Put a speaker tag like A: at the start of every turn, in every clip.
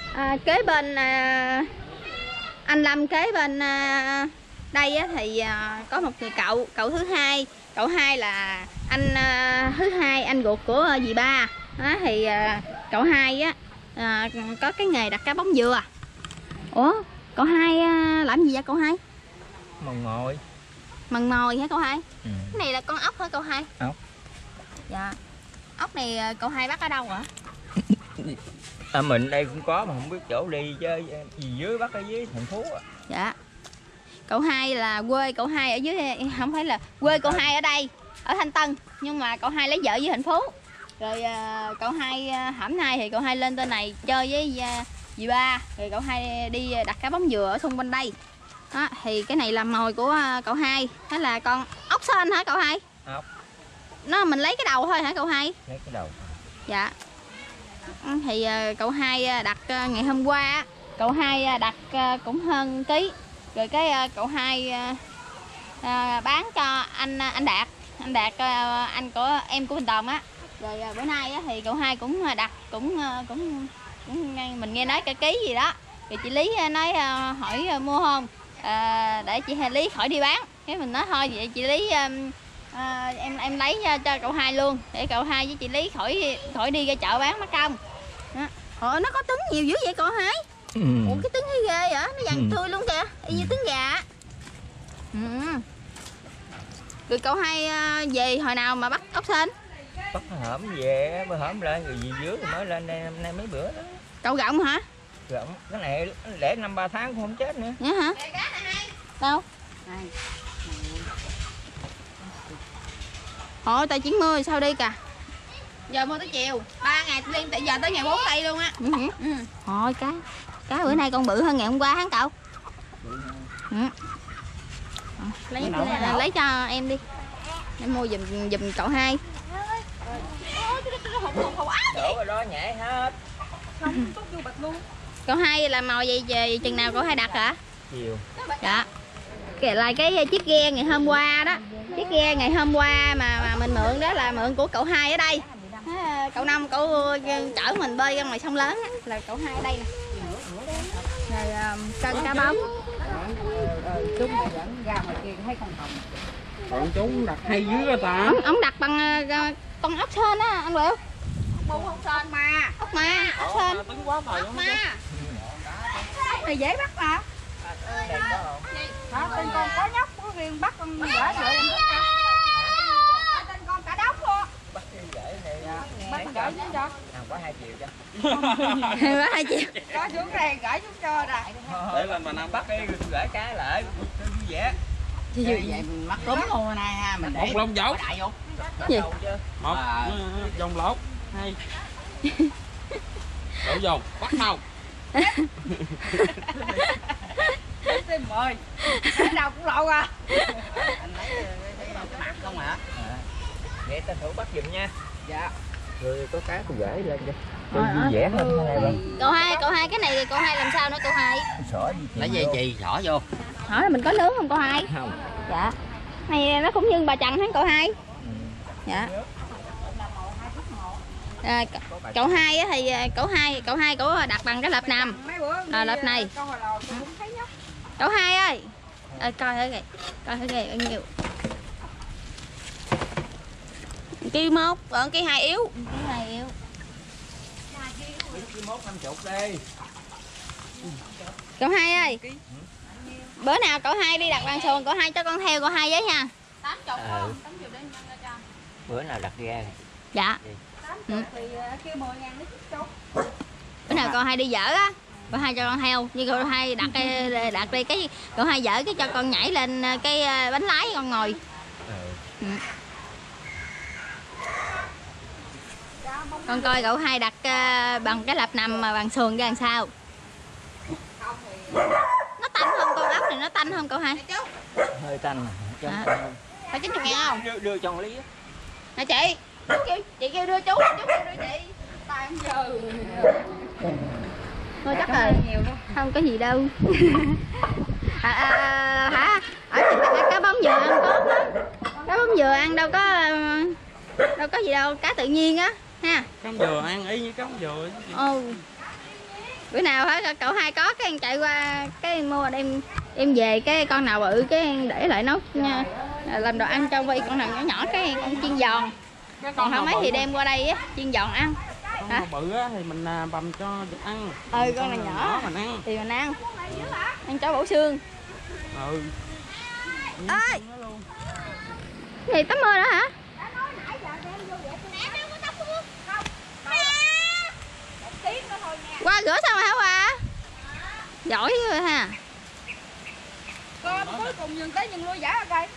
A: Kế bên anh Lâm kế bên đây á, thì có một người cậu thứ hai. Cậu hai là anh thứ hai, anh ruột của dì ba đó, thì cậu hai á có cái nghề đặt cá bóng dừa. Ủa cậu hai làm gì vậy cậu hai?
B: Mần mồi.
A: Mần mồi hả cậu hai? Cái này là con ốc hả cậu hai?
B: Ốc.
A: Dạ. Ốc này cậu hai bắt ở đâu hả?
B: Mình đây cũng có mà không biết chỗ đi chứ gì dưới bắt ở dưới thành phố à.
A: Dạ. Cậu hai là quê cậu hai ở dưới, không phải là quê cậu hai ở đây, ở Thanh Tân, nhưng mà cậu hai lấy vợ dưới thành phố. Rồi cậu hai hôm nay thì cậu hai lên tên này chơi với dì ba, rồi cậu hai đi đặt cá bóng dừa ở xung quanh đây. Đó, thì cái này là mồi của cậu hai, đó là con ốc sên hả cậu hai?
B: Ốc.
A: Nó mình lấy cái đầu thôi hả cậu hai?
B: Lấy cái đầu.
A: Dạ. Thì cậu hai đặt ngày hôm qua, cậu hai đặt cũng hơn ký. Rồi cái cậu hai bán cho anh Đạt. Anh Đạt anh của em của Bình Tòng á. Rồi bữa nay á, thì cậu hai cũng đặt cũng mình nghe nói cả ký gì đó. Rồi chị Lý nói hỏi mua không? Để chị Lý khỏi đi bán. Cái mình nói thôi vậy chị Lý em lấy cho cậu hai luôn, để cậu hai với chị Lý khỏi đi ra chợ bán mất công. Nó có trứng nhiều dữ vậy cậu hai? Ủa cái trứng thấy ghê vậy, nó vàng tươi luôn kìa, y như trứng gà. Rồi cậu hai về hồi nào mà bắt ốc sên?
B: Bắt hổm về, bữa hổm lên rồi gì dưới rồi mới lên đây, hôm nay mấy bữa đó.
A: Cậu gọng hả?
B: Gọng, cái này để 5-3 tháng cũng không chết nữa.
A: Nhớ hả? Đâu? Thôi tao chuyển mưa sao đi kìa. Giờ mưa tới chiều, 3 ngày liên tại giờ tới ngày 4 tây luôn á. Thôi cá bữa nay con bự hơn ngày hôm qua hả cậu? Lấy cho em đi. Em mua giùm cậu hai.
B: Đổ vào đó nhảy hết.
A: Cậu hai làm mồi vậy về chừng nào cậu hai đặt hả?
B: Chiều.
A: Dạ. Kể lại cái chiếc ghe ngày hôm qua đó. Chiếc ghe ngày hôm qua mà mình mượn đó là mượn của cậu hai ở đây. Cậu Năm cậu chở mình bơi ra ngoài sông lớn á, là cậu hai ở đây nè. Rồi cân cá bóng.
C: Chúng mày dẫn ra ngoài kia thấy con hồng. Còn chú đặt hay dữ rồi ta.
A: Ông đặt bằng con ốc sên á anh Biểu.
C: Ốc sên mà.
A: Ốc ma, ốc sên.
C: Ốc ma. Thì dễ bắt mà. Hả? Tên con có nhóc có riêng bắt con gửi vậy em biết hả? Tên con cả đống luôn.
B: Bắt cái gửi này.
C: Bắt con gửi xuống cho.
B: Quá 2 triệu cho.
A: Quá 2 triệu.
C: Có xuống đây gửi xuống cho rồi.
B: Để lên mà Nam bắt cái gửi cái lại vui vẻ.
C: Gì vậy mình mắc cúm luôn này ha, mình để. Một lông dấu. Đại vô.
A: Gì?
C: Một dòng lột. 2. Đổ dòng, bắt đầu. Tìm ơi. Cái nào cũng lộ à. Anh lấy mặt không hả?
B: Vậy ta thử bắt giùm nha.
C: Dạ.
B: Rồi có cá tôi gửi lên cho vui vẻ hơn này luôn.
A: Cậu hai cái này thì cậu hai làm sao nữa cậu hai?
B: Xỏ gì?
C: Lấy dây chì xỏ vô.
A: Hỏi là mình có nướng không cậu hai?
B: Không.
A: Dạ. Này nó cũng như bà Trần hả cậu hai? Dạ. Cậu hai á thì cậu hai của đặt bằng cái lợp nằm. Lợp này. Cậu hai ơi. Coi thử kìa. Coi thử kìa bao nhiêu. Kêu 1, còn cái 2 yếu. Cái 2 yếu.
B: Cái 1 50 đi.
A: Cậu hai ơi. Bữa nào cậu hai đi đặt bằng xuồng cậu hai cho con theo cậu hai với nha. 80 không? 80 để cho.
B: Bữa nào đặt ra.
A: Dạ.
C: Thì kêu 10.000 lấy chút.
A: Bữa nào cậu hai đi dở á, cậu hai cho con theo, như cậu hai đặt đây cái cậu hai dở cái cho con nhảy lên cái bánh lái con ngồi. Con coi cậu hai đặt bằng cái lợp nằm mà bằng sườn ra làm sao. Nó tanh không con ốc này, nó tanh không cậu hai?
B: Hơi tanh.
A: Phải 90.000 không?
B: Đưa cho Lý.
A: Nè chị kêu đưa chú kêu đưa chị. Tay không giờ. Thôi chắc là nhiều đâu. Không có gì đâu. Hả? Ở cá bóng dừa ăn tốt lắm. Cá bóng dừa ăn đâu có gì đâu, cá tự nhiên á ha.
C: Cá dừa ăn y như cá dừa.
A: Bữa nào hả cậu hai có cái chạy qua cái mua đem về cái con nào bự cái để lại nấu làm đồ ăn cho Vi, con nào nhỏ nhỏ cái con chiên giòn. Còn không mấy thì đem qua đây á chiên giòn ăn.
C: Con nào bự á thì mình bầm cho vịt ăn.
A: Ừ, con nào nhỏ
C: mình ăn
A: thì mình ăn cho bổ xương.
C: Ừ.
A: Ơi gì tắm mưa nữa hả? Qua rửa xong rồi hả Qua? Giỏi rồi ha.
C: Con cuối cùng nhường tới nhường lui giả ra cây.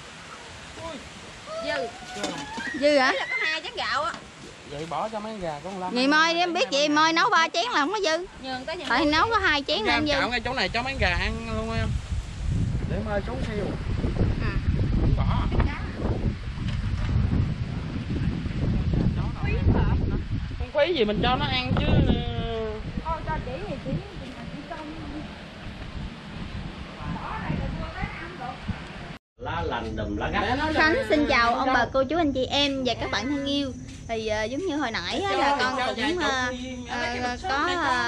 A: Dư hả?
D: Là có 2 chén gạo á.
C: Vậy bỏ cho mấy gà con Lâm.
A: Vậy Moi em biết vậy Moi nấu 3 chén là không có dư.
D: Nhường tới nhường
A: Tại nấu có 2 chén là
C: Em
A: dư.
C: cạo ngay chỗ này cho mấy gà ăn luôn em. Để mời xuống siêu. Không bỏ. Không quý gì mình cho nó ăn chứ.
D: Thôi cho chỉ thì chỉ
B: Lá lành đùm lá gắt.
A: Khánh xin chào ông bà cô chú anh chị em và các bạn thân yêu. Thì giống như hồi nãy á, là con cũng có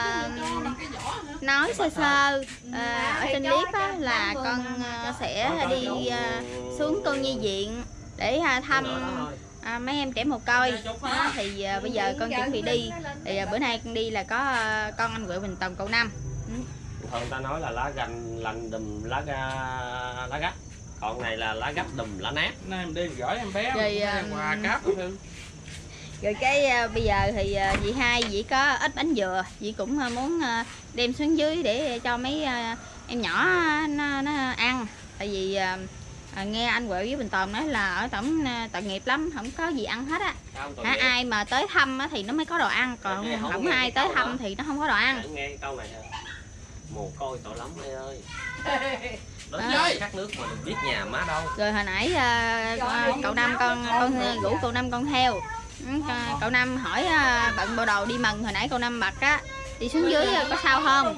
A: nói sơ sơ ở trên clip á, là con sẽ đi xuống cô nhi viện để thăm mấy em trẻ mồ côi. Thì bây giờ con chuẩn bị đi. Thì bữa nay con đi là có con anh Nguyễn Bình Tùng cậu Năm.
B: Thường ta nói là lá gành lành đùm lá gắt, còn này là lá gắt đùm lá nát.
C: Nay em đi gửi em bé
A: Rồi,
C: quà cáp thương.
A: Rồi cái bây giờ thì dì hai dì có ít bánh dừa, dì cũng muốn đem xuống dưới để cho mấy em nhỏ nó ăn. Tại vì nghe anh Huệ với Bình Tồn nói là ở tổng tội nghiệp lắm, không có gì ăn hết á. Ai mà tới thăm á thì nó mới có đồ ăn, còn không ai tới thăm thì nó không có đồ ăn.
B: Nghe câu này mồ côi tội lắm mày ơi. Đó khát nước mà đừng biết nhà má đâu.
A: Rồi hồi nãy cậu Năm con rủ cậu Năm con theo. Cậu Năm hỏi bận bộ đồ đi mần, hồi nãy cậu Năm bật á đi xuống dưới có sao không?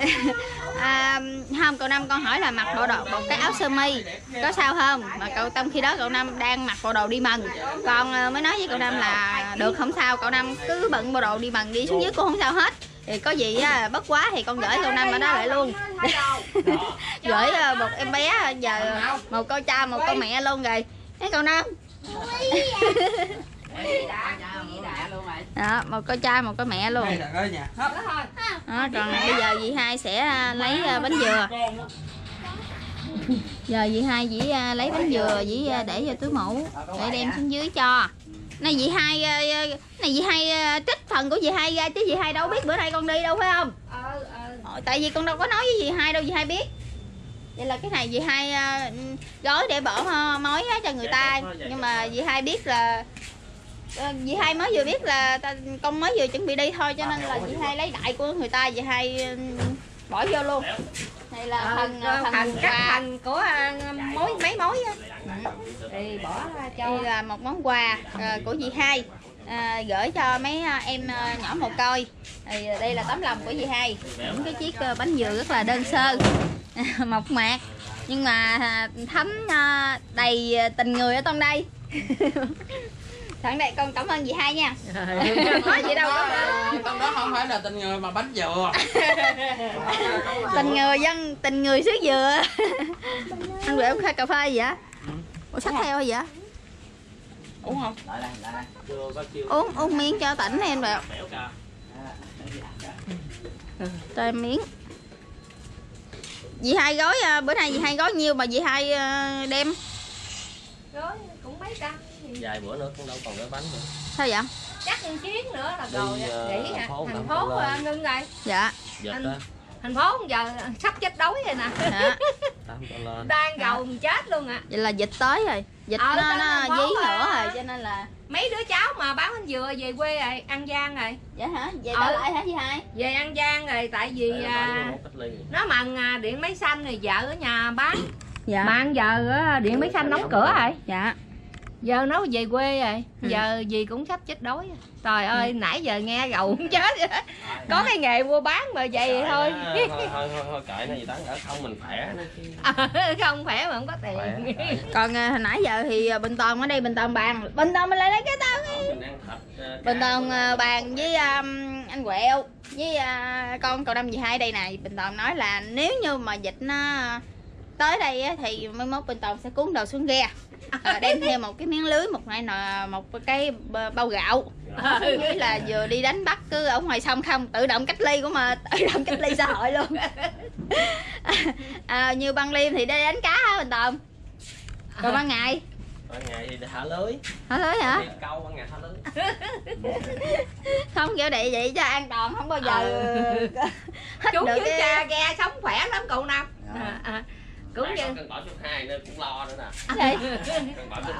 A: Không, cậu Năm con hỏi là mặc bộ đồ một cái áo sơ mi có sao không, mà trong khi đó cậu Năm đang mặc bộ đồ đi mần. Con mới nói với cậu Năm là được không sao, cậu Năm cứ bận bộ đồ đi mần đi xuống dưới cũng không sao hết. Thì có gì bất quá thì con gửi cậu Năm ở đó lại luôn. Gửi một em bé giờ một cô cha một cô mẹ luôn rồi. Thấy cậu Năm đó, một cô cha một cô mẹ luôn. Đó, còn bây giờ dì hai sẽ lấy bánh dừa. Giờ dì hai dĩ lấy bánh dừa dĩ để vào túi mũ để đem xuống dưới cho. Này dì hai trích phần của dì hai ra chứ dì hai đâu biết bữa nay con đi đâu phải không? Tại vì con đâu có nói với dì hai đâu, dì hai biết. Vậy là cái này dì hai gói để bỏ mối cho người ta, nhưng mà dì hai biết là dì hai mới vừa biết là con mới vừa chuẩn bị đi thôi, cho nên là dì hai lấy đại của người ta, dì hai bỏ vô luôn. Này là phần của mấy mối á.
D: thì bỏ cho.
A: Đây là một món quà của dì hai gửi cho mấy em nhỏ mồ côi. Thì đây là tấm lòng của dì hai, những cái chiếc bánh dừa rất là đơn sơ mộc mạc nhưng mà thấm đầy tình người ở trong đây. Thằng đây con cảm ơn dì hai nha. Nói gì đâu
C: Trong đó không phải là tình người mà bánh dừa.
A: Tình người dân, tình người xứ dừa. Anh Huệ uống cà phê gì vậy? Ủa xách theo gì vậy?
C: Uống không?
A: Uống miếng cho tỉnh em được. Cho em miếng. Dì hai gói bữa nay dì hai gói nhiêu mà dì hai đem?
D: Gói cũng mấy trăm.
B: Vài bữa nữa cũng đâu còn gói bánh nữa.
A: Sao vậy?
D: Chắc một chuyến nữa là rồi. Nghỉ hả? Thành
B: phố
D: ngưng rồi.
A: Dạ.
D: Thành phố giờ sắp chết đói rồi nè.
A: Dạ.
D: Đang gầu chết luôn ạ.
A: Vậy là dịch tới rồi. Dịch nó dí nữa rồi cho nên là
D: mấy đứa cháu mà bán bánh dừa về quê rồi, An Giang rồi.
A: dạ hả? Về trở lại hả chị hai?
D: Về An Giang rồi, tại vì nó mần điện máy xanh rồi vợ ở nhà bán.
A: Dạ.
D: Mà giờ điện máy xanh đóng cửa rồi.
A: Dạ.
D: Giờ nó về quê rồi, giờ gì cũng sắp chết đói. Trời ơi, nãy giờ nghe gầu cũng chết rồi. Có cái nghề mua bán mà vậy thôi.
B: Thôi kệ nó gì tán ở không mình khỏe nó chứ.
D: Không khỏe mà không có tiền.
A: Còn hồi nãy giờ thì Bình Toàn ở đây, Bình Toàn bàn, Bình Toàn mình lại lấy cái tao. Bình Toàn bàn với anh Quẹo với con cậu Năm dì Hai đây này. Bình Toàn nói là nếu như mà dịch nó tới đây á, thì mai mốt Bình Toàn sẽ cuốn đầu xuống ghe, đem theo một cái miếng lưới, một cái bao gạo, với là vừa đi đánh bắt cứ ở ngoài sông không, tự động cách ly của mà tự động cách ly xã hội luôn. Như băng liêm thì đi đánh cá hả Bình Toàn? Còn ban ngày?
B: Ban ngày thì thả lưới.
A: Thả lưới hả?
B: Câu ban ngày thả lưới.
A: Không kiểu địa vậy cho an toàn, không bao giờ hết
D: Chú
A: được
D: với cha ghe sống khỏe lắm cậu Năm. Cũng như
B: cân bảo số 2 nữa cũng lo nữa nè. Cân bảo số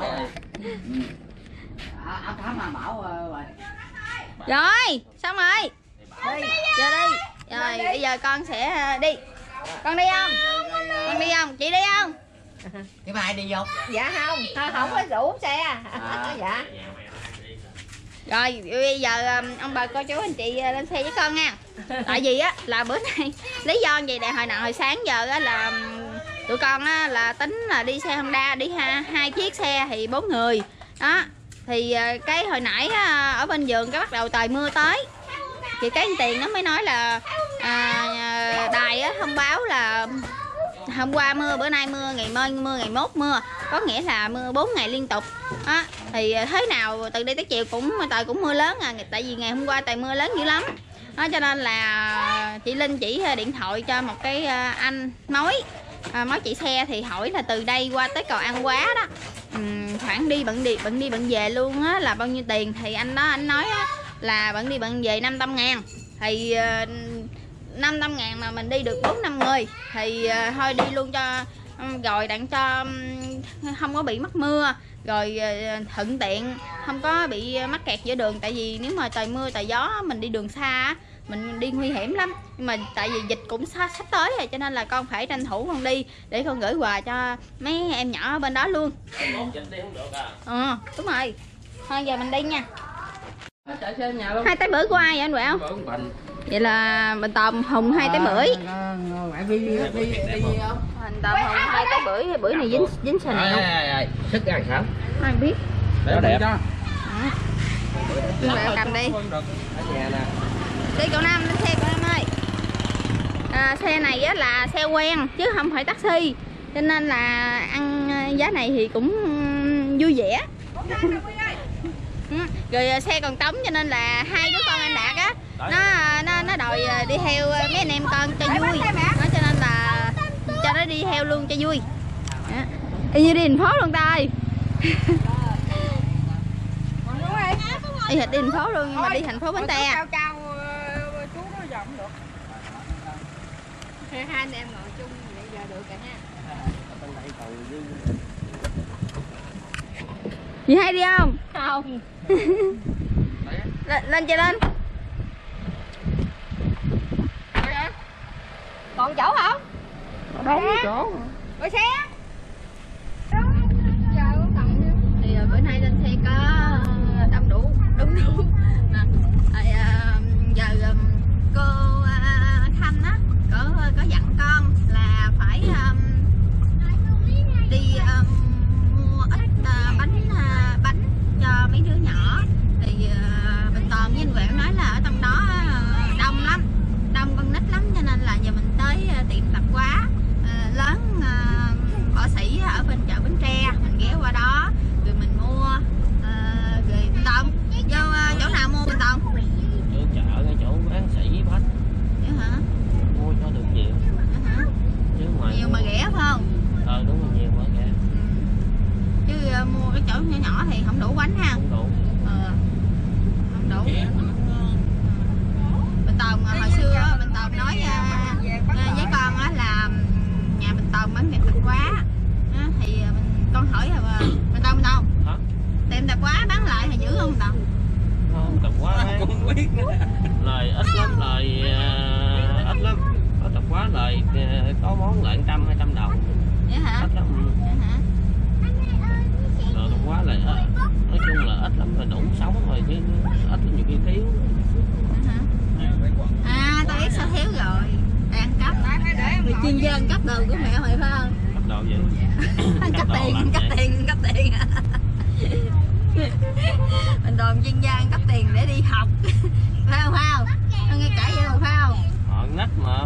B: 2.
C: Áo thắm mà bảo rồi.
A: Rồi, xong rồi. Giờ đi. Rồi, bây giờ con sẽ đi. Con đi không? Con đi không? Chị đi không?
C: Cái mai đi vô.
D: dạ không, không có rủ xe. Dạ.
A: Rồi, bây giờ ông bà cô chú anh chị lên xe với con nha. Tại vì á là bữa nay lý do gì để hồi sáng giờ á là tụi con á là tính là đi xe Honda, đi hai chiếc xe thì 4 người. Đó. Thì cái hồi nãy á, ở bên vườn cái bắt đầu trời mưa tới. Thì cái anh Tiền nó mới nói là đài á thông báo là hôm qua mưa, bữa nay mưa, ngày mai mưa, ngày mốt mưa, có nghĩa là mưa 4 ngày liên tục. Đó. Thì thế nào từ đây tới chiều trời cũng mưa lớn à, tại vì ngày hôm qua trời mưa lớn dữ lắm. Đó, cho nên là chị Linh chỉ điện thoại cho một cái anh mối chị xe thì hỏi là từ đây qua tới cầu An Quá đó, khoảng đi bận về luôn á là bao nhiêu tiền. Thì anh đó anh nói á, là bận đi bận về 500.000. Thì 500.000 mà mình đi được 4-5 người thì thôi đi luôn cho rồi đặng cho không có bị mắc mưa, rồi thuận tiện không có bị mắc kẹt giữa đường. Tại vì nếu mà trời mưa trời gió mình đi đường xa mình đi nguy hiểm lắm. Nhưng mà tại vì dịch cũng sắp tới rồi cho nên là con phải tranh thủ con đi để con gửi quà cho mấy em nhỏ ở bên đó luôn. Đúng rồi. Thôi giờ mình đi nha. 2 trái bưởi của ai vậy anh Quẹo? Vậy là Bình Toàn Hùng 2 trái bưởi. Bình Toàn Hùng 2 trái bưởi, bưởi này dính sình không?
B: Sức ăn sao?
A: Ai biết.
B: Để đẹp.
A: Quẹo cầm đi. Đi cậu Năm, lên xe cậu Năm ơi. Xe này á là xe quen chứ không phải taxi, cho nên là ăn giá này thì cũng vui vẻ. Rồi xe còn trống cho nên là hai đứa con anh Đạt á nó đòi đi theo mấy anh em con cho vui. Nó cho nên là cho nó đi theo luôn cho vui. Y như đi thành phố luôn ta ơi. Đi thành phố luôn nhưng mà đi thành phố Bến Tre.
D: Hai anh em ngồi chung vậy giờ được cả nha.
A: Dì Hai đi không?
D: Không.
A: Lên chơi lên.
D: Còn chỗ không?
A: Đâu có chỗ.
D: Ngồi xe.
A: Thì bữa nay lên xe có đông đủ. Giờ cô Thanh á có dặn con là phải đi mua ít bánh cho mấy đứa nhỏ. Thì Bình Toàn với anh Quẹo nói là ở trong đó đông lắm, đông con nít lắm, cho nên là giờ mình tới tiệm tạp hóa lớn Võ Sĩ ở bên chợ Bến Tre, mình ghé qua đó rồi mình mua. Rồi Bình Toàn vô chỗ nào mua Bình Toàn?
B: Chỗ chợ ngay chỗ bán sỉ bách.
A: Vậy hả?
B: Mua cho được nhiều.
A: Vậy hả?
B: Chứ ngoài
A: Nhiều mà rẻ phải không?
B: Đúng rồi, nhiều mà rẻ.
A: Chứ mua cái chỗ nhỏ nhỏ thì không đủ bánh ha.
B: Không đủ.
A: Không đủ. Bình Toàn hồi xưa Bình Toàn nói với con á là nhà Bình Toàn bán tiệm tạp hóa. Thì con hỏi là Bình Toàn
B: Hả?
A: tiệm tạp hóa bán lại thì giữ không Bình Toàn?
B: Không, tạp hóa không biết nữa. Lời ít lắm, lời ít lắm. Có tạp hóa lời có món lợi 100-200 đồng.
A: Vậy hả?
B: Ít lắm.
A: Vậy hả?
B: Rồi tạp hóa lời đủ sống rồi chứ ít nhiều khi thiếu.
A: À tao biết sao thiếu rồi. Đang cấp. Người chuyên gia ăn cắp đồ của mẹ hồi phải không?
B: Cấp đồ gì?
A: Cắp tiền. Mình đồn chuyên gia ăn cắp tiền để đi học. Phải không? Tao nghe kể vậy rồi phải không?
B: Họ ngách mà.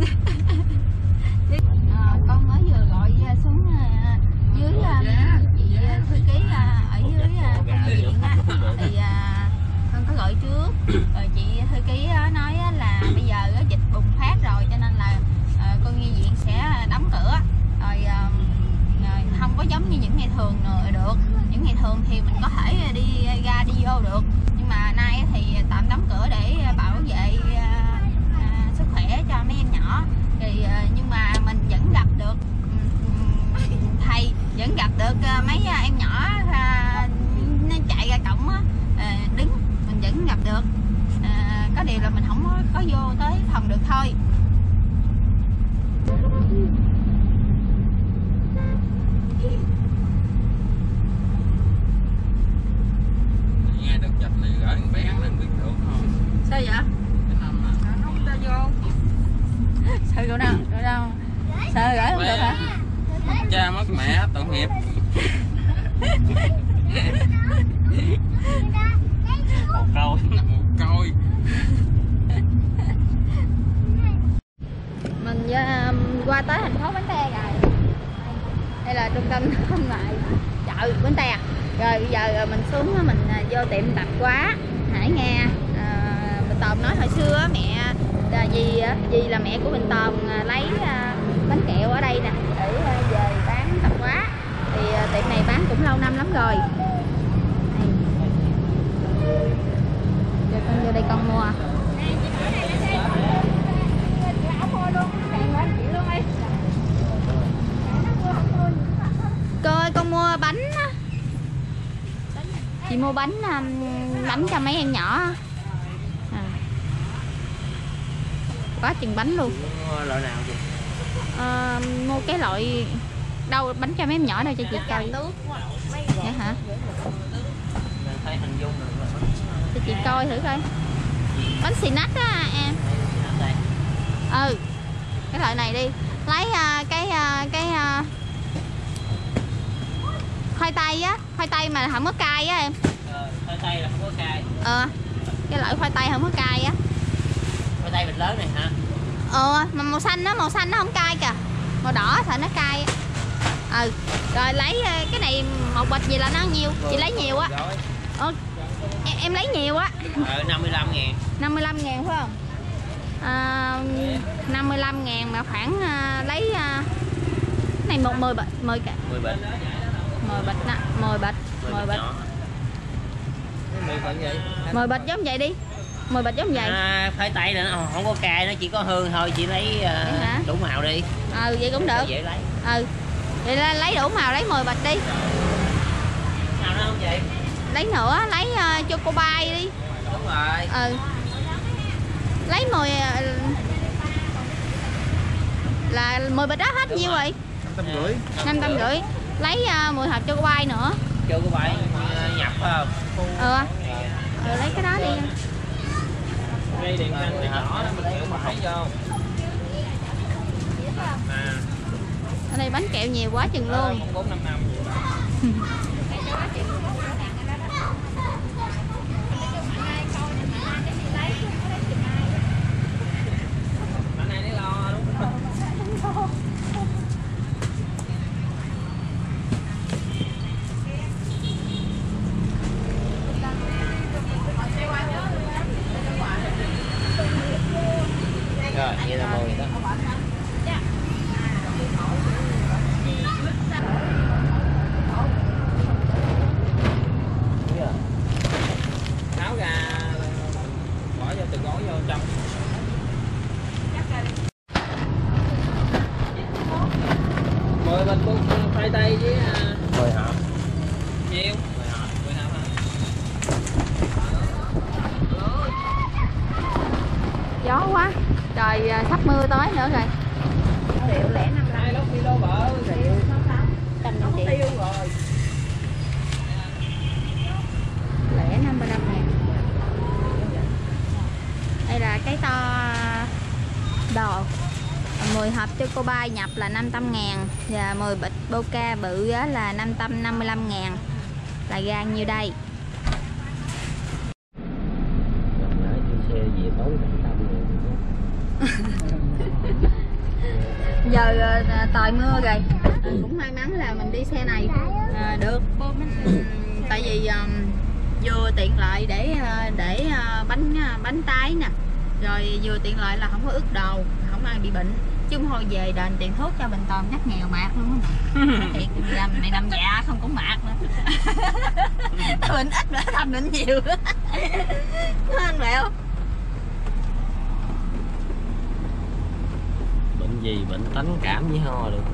A: Con mới vừa gọi xuống dưới chị thư ký ở dưới công viện á, thì con có gọi trước rồi chị thư ký nói là bây giờ dịch bùng phát rồi cho nên là con nhi viện sẽ đóng cửa rồi, không có giống như những ngày thường nữa được. Những ngày thường thì mình có thể đi ra đi vô được, nhưng mà nay thì tạm đóng cửa để bảo vệ sức khỏe cho mấy em nhỏ. Thì nhưng mà mình vẫn gặp được thầy, vẫn gặp được mấy em nhỏ nó chạy ra cổng đứng, mình vẫn gặp được. Có điều là mình không có vô tới phòng được thôi.
C: Nghe được chập này gửi con bé lên biết được không?
A: Sao vậy?
C: Cái năm là nó không ta vô.
A: Sao gửi đâu? Sao gửi không được hả?
C: Cha mất mẹ tội nghiệp.
B: Một câu.
A: Mình qua tới thành phố Bến Tre rồi. Đây là trung tâm thương mại chợ Bến Tre. Rồi bây giờ mình xuống mình vô tiệm tạp hóa Hải Nga. Bình Tòm nói hồi xưa mẹ dì là mẹ của Bình Tòm lấy bánh kẹo ở đây nè để về bán tạp hóa. Thì tiệm này bán cũng lâu năm lắm rồi. Giờ con vô đây con mua. Coi con mua bánh á. Chị mua bánh cho mấy em nhỏ. Có chừng bánh luôn.
B: Loại nào chị?
A: Mua cái loại đâu bánh cho mấy em nhỏ đâu cho chị coi. Dạ hả?
B: Thấy hình dung rồi.
A: Cho chị coi thử coi. Bánh xì nách á em. Cái loại này đi. Lấy cái khoai tây á, khoai tây mà không có cay á em.
B: Khoai tây là không có cay.
A: Cái loại khoai tây không có cay á.
B: Khoai tây bịch lớn này hả?
A: Mà màu xanh nó không cay kìa. Màu đỏ sợ nó cay á. Rồi lấy cái này một bịch gì là nó nhiêu? Chị lấy nhiều á. Em lấy nhiều á.
B: 55.000.
A: 55.000 phải không? 55.000 mà khoảng lấy cái này 10 bịch. 10 bịch nè, 10 bịch. 10 bịch. 10 bịch giống vậy đi. 10 bịch giống vậy.
B: Khoai tây là nó không có cay, nó chỉ có hương thôi, chị lấy đủ màu đi.
A: Vậy cũng được.
B: Dễ lấy.
A: Vậy lấy đủ màu, lấy 10 bịch đi.
B: Nào nữa không chị?
A: Lấy nữa, lấy choco pie đi.
B: Đúng rồi.
A: Lấy 10 là 10 bịch đó hết nhiêu rồi?
C: 550.
A: 550. Lấy 10 hộp choco pie nữa.
B: Choco pie nhập phải không?
A: Lấy cái đó đi.
B: Dây điện xanh này nhỏ đó mình kiểu mà thấy vô.
A: Ở đây bánh kẹo nhiều quá chừng luôn.
B: 455. Rồi, vậy là 10 đó. Tháo ra bỏ vô từ gói vô trong. Mười bịch khoai tây với 10 hộp. Nhiêu? 10 hộp hả?
A: Gió quá. Trời sắp mưa tới nữa rồi. Rượu lẻ 55.
B: 2 lốc kilo bợ rượu
A: 150 triệu.
B: Tiêu rồi.
A: Lẻ 55. giấy to đồ. 10 hộp Choco Pie nhập là 500.000 và 10 bịch Boca bự là 555.000, là ra nhiêu đây?
B: Xe về tối
A: Giờ trời mưa rồi, cũng may mắn là mình đi xe này được. Tại vì vừa tiện lợi để bánh tái nè, rồi vừa tiện lợi là không có ướt đồ, không ai bị bệnh. Chứ thôi về đền tiền thuốc cho Bình Toàn chắc nghèo mạt luôn á. Thiệt mày nằm dạ không cũng mạt nữa. Tao bệnh ít mà thầm bệnh nhiều. Anh mẹ không?
B: Bệnh gì? Bệnh tánh cảm với ho được.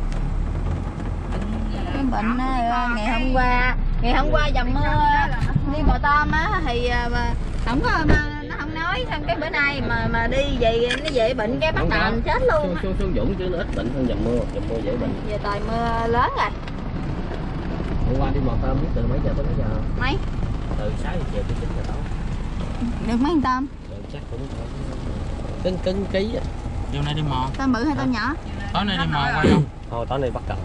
A: Cái bệnh ngày hôm qua dầm mưa đi Bò Tôm á thì không có nó không nói, xong cái bữa nay mà đi về nó về bệnh cái bắt đầu chết luôn.
B: Xuống Dũng chứ nó ít bệnh hơn dầm mưa dễ bệnh.
A: Giờ trời mưa lớn rồi.
B: Hôm qua đi Bò Tôm từ mấy giờ tới mấy giờ?
A: Mấy?
B: Từ 6 giờ chiều tới 9 giờ tối.
A: Được mấy con tôm?
B: Chắc cũng cân ký á.
E: Chiều nay đi mò.
A: Tôm bự hay tôm nhỏ?
E: Tối nay đi mò quay không?
B: Thôi tối nay bắt cầm.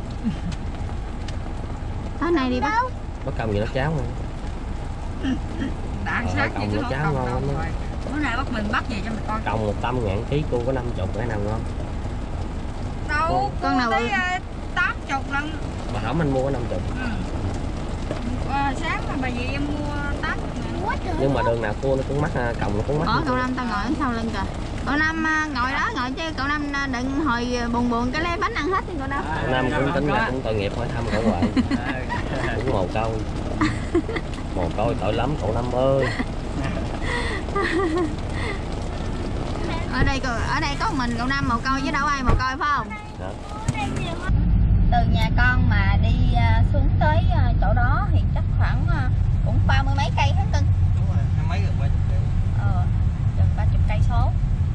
A: Tối nay đi bắt
B: cầm gì nó cháo mà.
C: Đã sát
B: còng nó cháo ngon lắm.
C: Bữa nay bắt mình bắt về cho mình coi.
B: Còng 100.000 ký, cô có 50 cái nào ngon?
C: Đâu,
A: con nào
C: tới 80 lần.
B: Bà Hỏng anh mua có 50.
C: Sáng mà bà gì em mua 80.000.
B: Nhưng mà đường nào cua nó cũng mắc, còng nó cũng mắc.
A: cậu Năm tao ngồi ở sau lưng kìa. Cậu Năm ngồi đó ngồi chứ cậu Năm đừng hồi buồn cái lấy bánh ăn hết đi cậu đâu.
B: Cậu Năm cũng tính là cũng tội nghiệp hỏi thăm cậu hoài. Cũng mồ côi tội lắm cậu Năm ơi.
A: Ở đây có mình cậu Năm mồ côi chứ đâu ai mồ côi phải không?
B: Hả?
A: Từ nhà con mà đi xuống tới chỗ đó thì chắc khoảng cũng 30 mấy cây hết cưng.
E: Đúng rồi, mấy gần 30 cây.
A: Gần 30 cây số.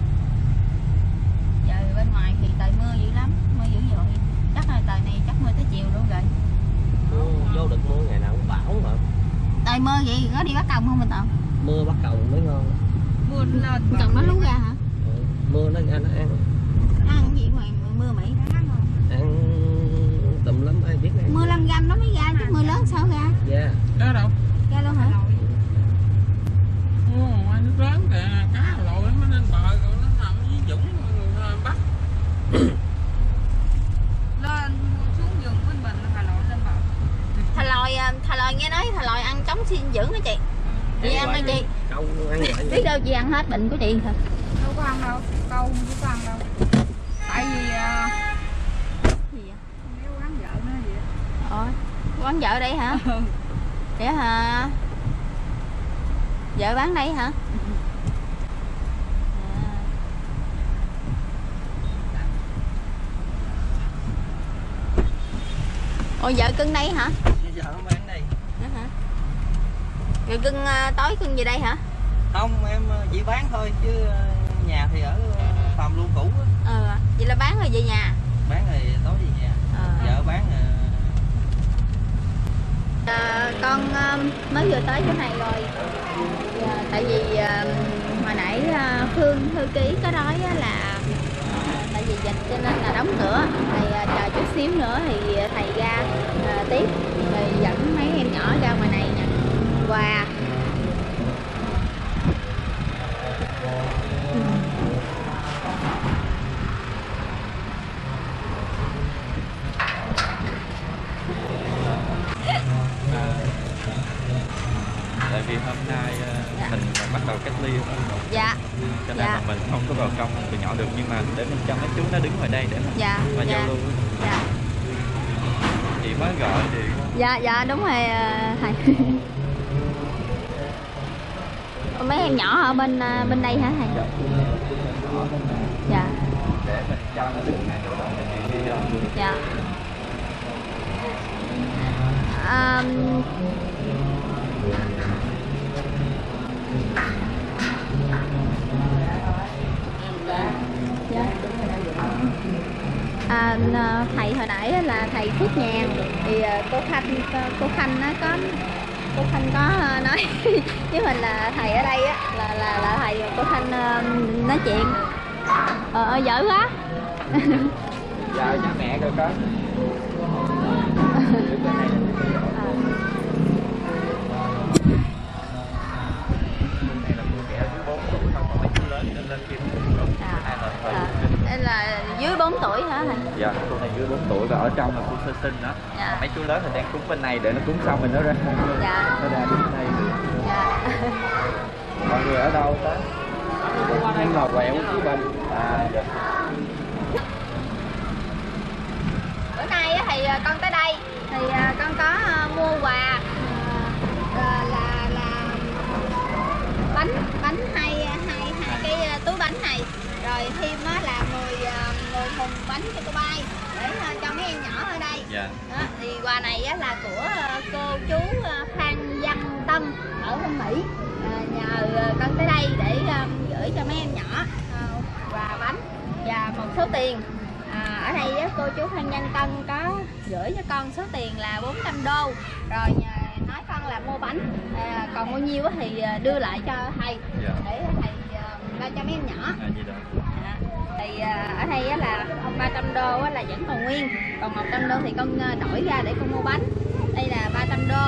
A: Giờ bên ngoài thì trời mưa dữ lắm, mưa dữ dội. Chắc là trời này chắc mưa tới chiều luôn rồi.
B: Vô được mưa ngày nào cũng bão mà.
A: Trời mưa vậy có đi bắt còng không Bình Toàn?
B: Mưa bắt còng mới ngon.
C: Mưa lên.
A: Còng nó lú ra hả?
B: Mưa nó ăn.
A: Ăn cái gì ngoài mưa Mỹ?
B: Ăn tùm lắm ai biết.
A: Mưa 5 gram nó mới ra chứ mưa lớn sao ra?
B: Dạ.
E: Đó đâu?
A: Ra luôn hả?
E: Ngoài nước lớn kìa, cá lội nó lên bờ rồi nó nằm với Dũng bắt.
C: Lên xuống giường với mình Hà Nội lên bờ.
A: Thà lòi nghe nói thà lòi ăn chống dinh dưỡng hả chị? Chị ăn hả chị?
B: Câu ăn vậy.
A: Biết đâu chị ăn hết bệnh của chị thật.
C: Đâu có ăn đâu, câu không có ăn đâu. Tại vì
A: Gì vậy?
C: nếu quán vợ nó vậy.
A: Quán vợ đây hả? Vậy hả? Vợ bán đây hả? Ồ vợ cưng đây hả?
E: Giờ nó bán đây.
A: Hả? Rồi cưng tối cưng về đây hả?
E: Không, em chỉ bán thôi chứ nhà thì ở phòng luôn cũ á.
A: Vậy là bán rồi về nhà.
E: Bán rồi tối về nhà. Vợ bán
A: Con mới vừa tới chỗ này rồi. Tại vì hồi nãy Phương thư ký có nói là tại vì dịch cho nên là đóng cửa, thì chờ chút xíu nữa thì thầy ra tiếp rồi dẫn mấy em nhỏ ra ngoài này nè quà.
F: Tại vì hôm nay mình bắt đầu cách ly
A: Dạ.
F: cho nên là mình không có vào trong tụi nhỏ được, nhưng mà để mình cho mấy chú nó đứng ngoài đây để mà giao lưu.
A: Dạ.
F: Chị mới gọi thì
A: Dạ đúng rồi thầy. Mấy em nhỏ ở bên đây hả thầy? Dạ.
F: để mình cho nó đứng ngay chỗ đó mình đi
A: Dạ. Thầy hồi nãy là thầy Phước Nhàn thì cô Khanh nó cô Thanh có nói với mình là thầy ở đây á là thầy, cô Thanh nói chuyện giỏi quá.
F: Chào cha mẹ rồi con.
A: Đây là dưới 4 tuổi hả thầy?
F: Dạ, cô này dưới 4 tuổi và ở trong là cô sơ sinh đó. Dạ. Mấy chú lớn thì đang cúng bên này để nó cúng xong mình nó ra. Dạ. Nó ra bên đây được. Dạ. Mọi người ở đâu đó? Nhưng mà quẹo chú Bình. Dạ.
A: Bữa nay thì con tới đây thì con có mua quà là bánh hai cái túi bánh này, rồi thêm là 10 thùng bánh cho cô Bai để cho mấy em nhỏ ở đây.
F: Dạ.
A: Đó, thì quà này là của cô chú Phan Văn Tâm ở bên Mỹ, nhờ con tới đây để gửi cho mấy em nhỏ quà bánh và một số tiền. Ở đây cô chú Phan Văn Tân có gửi cho con số tiền là 400 đô, rồi nói con là mua bánh, còn bao nhiêu thì đưa lại cho thầy. Dạ. Để thầy lo cho mấy em nhỏ. Thì ở đây là 300 đô là vẫn còn nguyên, còn 100 đô thì con đổi ra để con mua bánh. Đây là 300 đô.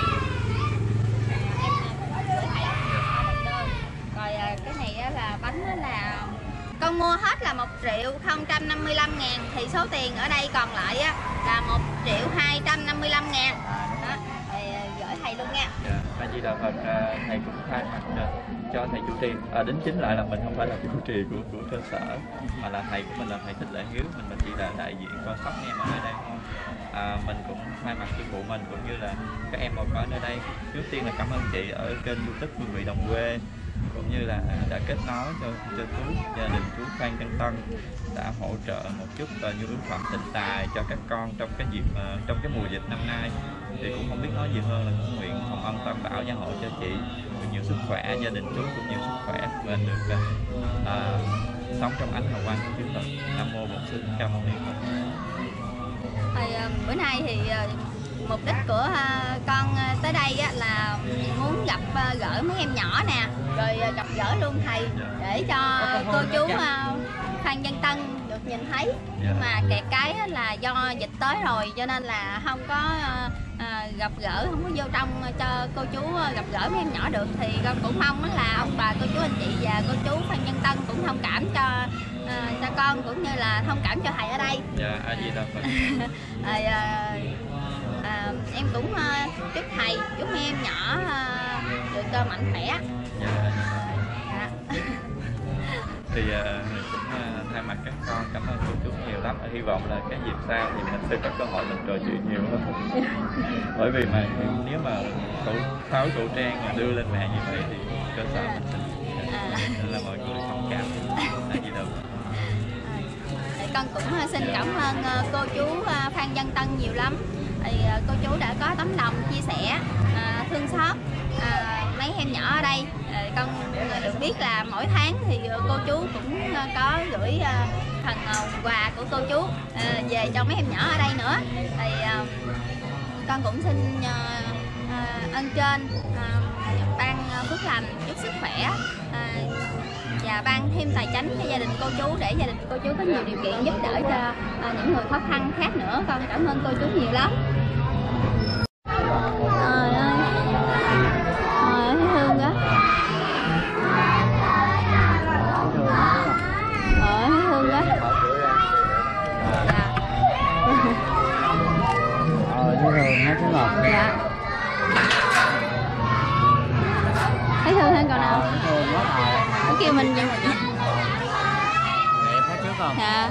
A: Em gửi thầy 300 đô. Rồi cái này là bánh là con mua hết là 1.055.000 thì số tiền ở đây còn lại là 1.255.000. Đó, thì gửi thầy luôn nha.
F: Dạ, A Di Đà Phật. Thầy cũng thay mặt cho thầy chủ trì. Đính chính lại là mình không phải là chủ trì của cơ sở, mà là thầy của mình là thầy Thích Lệ Hiếu, mình chỉ là đại diện con sóc em ở đây thôi. Mình cũng thay mặt sư phụ mình cũng như là các em một ở nơi đây. Trước tiên là cảm ơn chị ở kênh YouTube Hương Vị Đồng Quê, cũng như là đã kết nối cho chú gia đình chú Phan Văn Tân đã hỗ trợ một chút nhu yếu phẩm tịnh tài cho các con trong cái dịp trong cái mùa dịch năm nay. Thì cũng không biết nói gì hơn là cũng nguyện Hồng Ân Tam Bảo gia hộ cho chị nhiều sức khỏe, gia đình chú cũng nhiều sức khỏe và được sống trong ánh hào quang của Chúa Phật. Nam mô Bổn Sư Thích Ca Mâu Ni Phật.
A: Bữa nay thì mục đích của con tới đây là muốn gặp gỡ mấy em nhỏ nè, rồi gặp gỡ luôn thầy để cho cô chú Phan Văn Tân được nhìn thấy. Nhưng mà kẹt cái là do dịch tới rồi cho nên là không có gặp gỡ, không có vô trong cho cô chú gặp gỡ mấy em nhỏ được. Thì con cũng mong là ông bà cô chú anh chị và cô chú Phan Văn Tân cũng thông cảm cho con, cũng như là thông cảm cho thầy ở đây.
F: Dạ, A Di Đà Phật.
A: Em cũng chúc thầy, chúc mấy em nhỏ được mạnh khỏe.
F: Dạ. Thì cũng thay mặt các con cảm ơn cô chú nhiều lắm. Hy vọng là cái dịp sau thì mình sẽ có cơ hội mình trò chuyện nhiều hơn. Bởi vì mà nếu mà pháo khẩu trang mà đưa lên mạng như vậy thì cơ sở mình nên là mọi người thông cảm.
A: Con cũng xin cảm ơn cô chú Phan Văn Tân nhiều lắm. Thì cô chú đã có tấm lòng chia sẻ, thương xót mấy em nhỏ ở đây. Con được biết là mỗi tháng thì cô chú cũng có gửi phần quà của cô chú về cho mấy em nhỏ ở đây nữa. Thì con cũng xin ơn trên ban phước lành, chúc sức khỏe và ban thêm tài chánh cho gia đình cô chú, để gia đình cô chú có nhiều điều kiện giúp đỡ cho những người khó khăn khác nữa. Con cảm ơn cô chú nhiều lắm. Trời ơi, thấy thương quá. Thấy thương quá. Dạ. Thấy thương hơn cậu nào? Nó kêu mình vậy.
E: Em thấy trước không?
A: Dạ.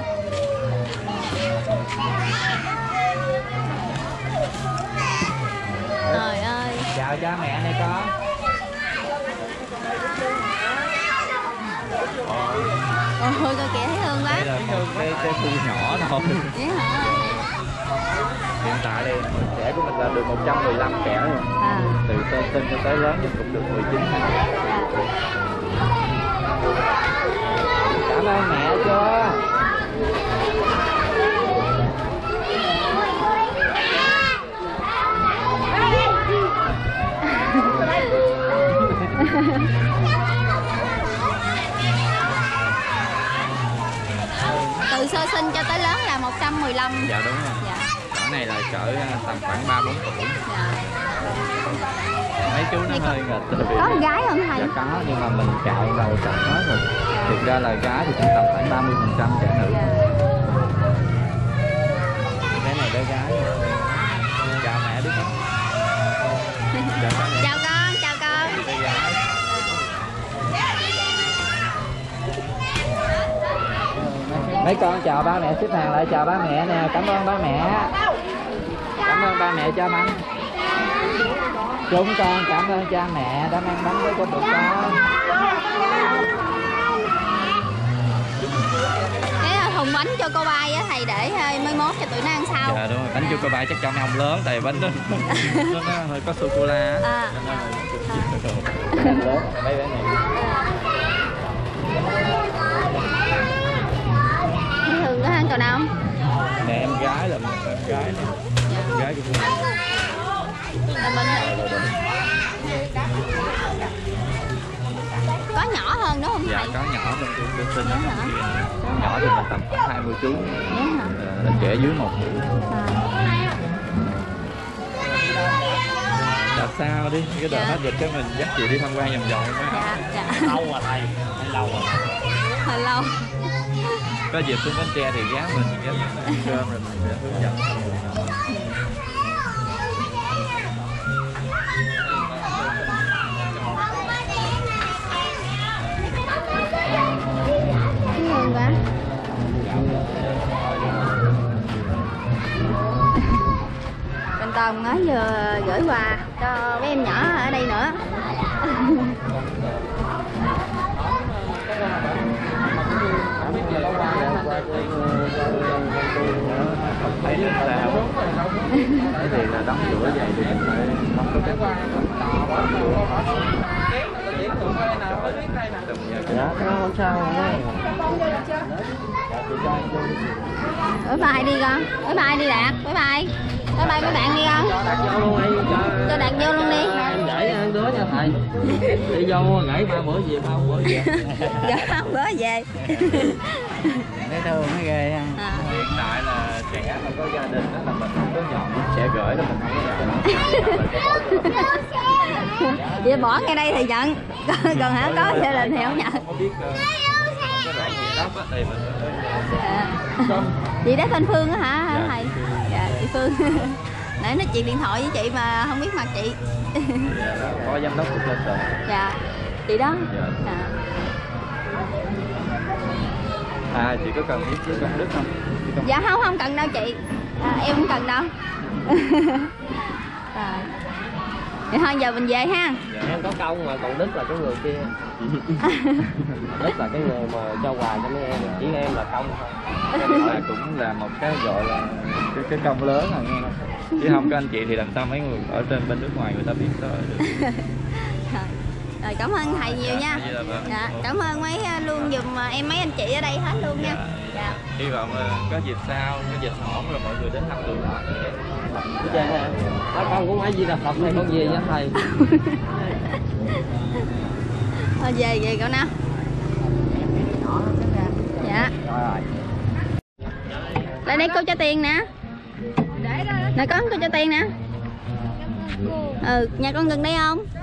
A: Trời ơi.
E: Chào cha mẹ này con.
A: Ôi coi kìa, thấy thương quá.
F: Đây là cái khu nhỏ thôi.
A: Vậy hả?
F: Hiện tại đây trẻ của mình là được 115 trẻ rồi. Từ sơ sinh cho tới lớn thì cũng được 19 ngày.
E: Cảm ơn mẹ chưa?
A: Từ sơ sinh cho tới lớn là 115.
F: Dạ đúng rồi.
A: Dạ.
F: Cỡ này là cỡ tầm khoảng 3-4 tuổi.
A: Dạ.
F: Mấy chú nó hơi nghịch.
A: Có con gái không thầy?
F: Dạ có, nhưng mà mình cạo đầu chọc hết rồi. Thực ra là gái thì cũng tầm khoảng 30% trẻ nữ.
A: Dạ.
F: Cái này bé gái. Chào mẹ biết không?
A: Chào con, chào con.
F: Bé gái. Mấy con chào ba mẹ, xếp hàng lại chào ba mẹ nè. Cảm ơn ba mẹ. Cảm ơn ba mẹ cho bánh. Chúng con cảm ơn cha mẹ đã mang bánh tới cho tụi con.
A: Cái thùng bánh cho cô bay á thầy, để mai mốt cho tụi nó ăn sau.
F: Dạ đúng rồi, bánh cho cô bay chắc cho mấy ông lớn, tại bánh đó nó hơi có sô cô la.
A: À.
F: Lớn mấy bé này.
A: Thường có ăn cầu nào không?
F: Nè em gái là em gái nè. Em gái của cô.
A: Là mình có nhỏ hơn đúng không
F: Dạ
A: thầy?
F: có nhỏ hơn tôi sinh ở trong kia. Nhỏ thì mình tầm khoảng 20 chú.
A: Dạ hả?
F: Là trẻ dưới 1 tuổi. Là sao đi, cái đợt hết dịch cái mình dắt chị đi tham quan vòng vòng mấy hả?
A: Dạ, dạ.
B: Lâu rồi thầy, hay lâu rồi.
A: Hồi lâu.
F: Có dịp xuống Bến Tre thì ghé mình ăn cơm rồi mình sẽ hướng dẫn.
A: Thương quá. Bên Tông mới vừa gửi quà cho mấy em nhỏ ở đây nữa.
F: Thấy sao? Cái thì là đóng cửa vậy thì mình phải không có cái
B: Dạ, không sao.
A: Bye bye đi con. Bye bye đi Đạt. Bye bye. Bye bye mấy bạn đi con. Cho Đạt vô luôn đi.
B: Em gửi ăn đứa nha thầy. Đi vô gửi 3 bữa về, 3 bữa về.
A: Dạ, bữa về.
E: Thấy thương nó ghê ha.
A: À.
F: hiện tại là trẻ mà có gia đình đó là mình không có nhọn sẽ gửi là mình không có nhận.
A: Vậy bỏ ngay đây thì nhận. Còn hả có gia đình thì không nhận.
F: Không có biết cái đoạn gì đó thì mình
A: À. Chị đó tên Phương á hả
F: Dạ,
A: thầy? Dạ chị Phương. Nãy nói chuyện điện thoại với chị mà không biết mặt chị.
F: có giám đốc của cơ sở.
A: Dạ chị đó.
F: Dạ.
A: À.
F: Chị có cần biết với công đức không?
A: Dạ không cần đâu chị. Em không cần đâu. Rồi. Vậy thôi giờ mình về ha.
F: Dạ.
B: Em có công mà còn Đức là cái người kia. Đức là cái người mà cho quà cho mấy em, chỉ em là công thôi.
F: Là cũng là một cái gọi là cái công lớn rồi nghe không? Chứ không có anh chị thì làm sao mấy người ở trên bên nước ngoài người ta biết tới được.
A: Rồi cảm ơn thầy nhiều nha. Dạ, cảm ơn mấy luôn giùm em mấy anh chị ở đây hết luôn nha. Dạ.
F: Hy vọng có dịp sau, có dịch ổn rồi mọi người đến thăm tụi nhỏ.
B: Dạ, con cũng phải gì là Phật này con về nha thầy.
A: Thôi về cậu nào. Dạ. Lại đây cô cho tiền nè. Nè con cô cho tiền nè. Ừ, nhà con gần đây không?